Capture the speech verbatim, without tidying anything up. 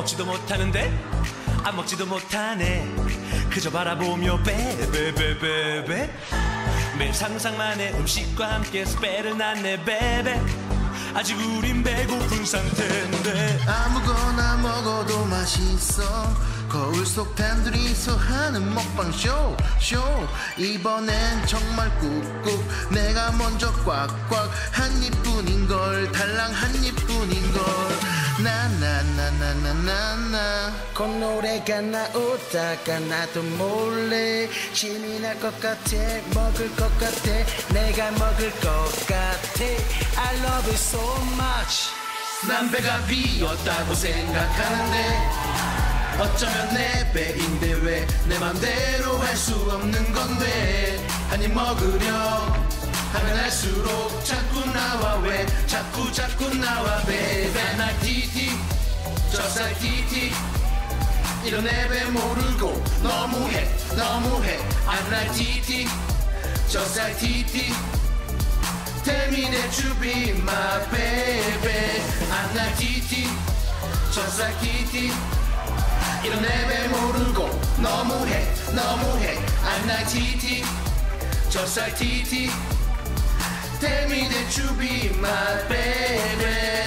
먹지도 못하는데 안 먹지도 못하네 그저 바라보며 베베베베베 매일 상상만 해 음식과 함께 스페를 낳네 베베 아직 우린 배고픈 상태인데 아무거나 먹어도 맛있어 거울 속 단둘이서 하는 먹방 쇼 쇼 이번엔 정말 꾹꾹 내가 먼저 꽉꽉 한 입뿐인걸 달랑 한 입뿐인걸 나나나나나나나 콧노래가 나오다가 나도 몰래 신이 날 것 같아 먹을 것 같아 내가 먹을 것 같아 I love it so much 난 배가 비었다고 생각하는데 어쩌면 내 배인데 왜 내 맘대로 할 수 없는 건데 한 입 먹으려 하면 할수록 자꾸 나와 왜 자꾸 자꾸 나와 베베 날 티티 저살 티티 이런 내 배 모르고 너무해 너무해 I like 티티 저살 티티 Tell me that you be my baby I like 티티 저살 티티 이런 내 배 모르고 너무해 너무해 I like 티티 저살 티티 Tell me that you be my baby